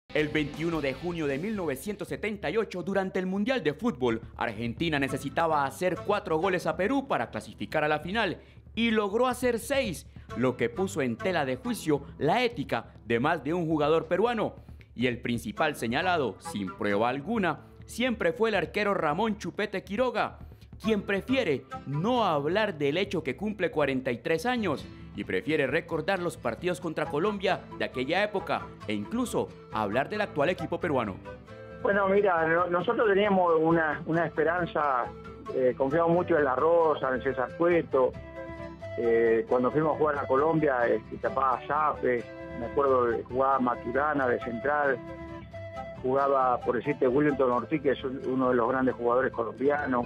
El 21 de junio de 1978, durante el Mundial de Fútbol, Argentina necesitaba hacer 4 goles a Perú para clasificar a la final y logró hacer 6, lo que puso en tela de juicio la ética de más de un jugador peruano. Y el principal señalado, sin prueba alguna, siempre fue el arquero Ramón Chupete Quiroga, quien prefiere no hablar del hecho que cumple 43 años y prefiere recordar los partidos contra Colombia de aquella época e incluso hablar del actual equipo peruano. Bueno, mira, nosotros teníamos una esperanza, confiamos mucho en La Rosa, en César Cueto. Cuando fuimos a jugar a Colombia, tapaba Zape, me acuerdo que jugaba Maturana de central, jugaba, por decirte, Willington Ortiz, que es uno de los grandes jugadores colombianos.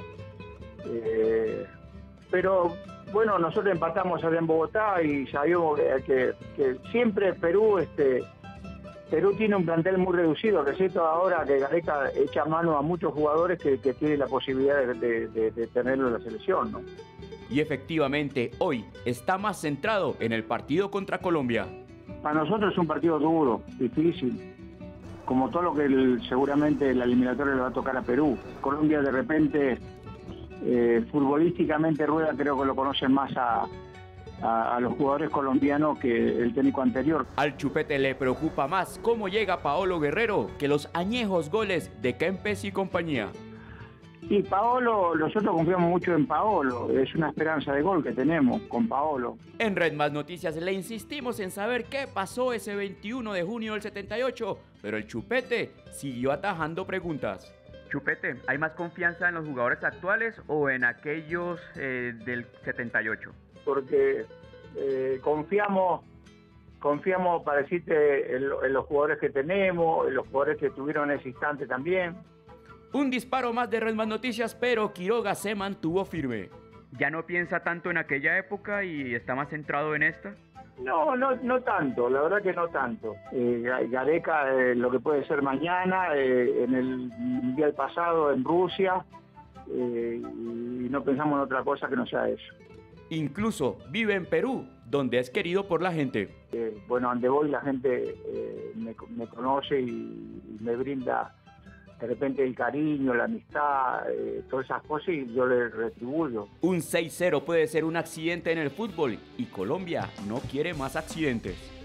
Pero bueno, nosotros empatamos allá en Bogotá y sabíamos que siempre Perú tiene un plantel muy reducido, que es cierto ahora que Gareca echa mano a muchos jugadores que tienen la posibilidad de tenerlo en la selección, ¿no? Y efectivamente, hoy está más centrado en el partido contra Colombia. Para nosotros es un partido duro, difícil, como todo lo que seguramente la eliminatoria le va a tocar a Perú. Colombia de repente, futbolísticamente Rueda creo que lo conocen más a los jugadores colombianos que el técnico anterior. Al Chupete le preocupa más cómo llega Paolo Guerrero que los añejos goles de Kempes y compañía. Y Paolo, nosotros confiamos mucho en Paolo, es una esperanza de gol que tenemos con Paolo. En Red Más Noticias le insistimos en saber qué pasó ese 21 de junio del 78, pero el Chupete siguió atajando preguntas. Chupete, ¿hay más confianza en los jugadores actuales o en aquellos del 78? Porque confiamos, para decirte, en los jugadores que tenemos, en los jugadores que estuvieron en ese instante también. Un disparo más de Red Más Noticias, pero Quiroga se mantuvo firme. ¿Ya no piensa tanto en aquella época y está más centrado en esta? No tanto, la verdad que no tanto. Gareca, lo que puede ser mañana, en el Mundial pasado en Rusia, y no pensamos en otra cosa que no sea eso. Incluso vive en Perú, donde es querido por la gente. Bueno, donde voy la gente me conoce y me brinda de repente el cariño, la amistad, todas esas cosas y yo le retribuyo. Un 6-0 puede ser un accidente en el fútbol y Colombia no quiere más accidentes.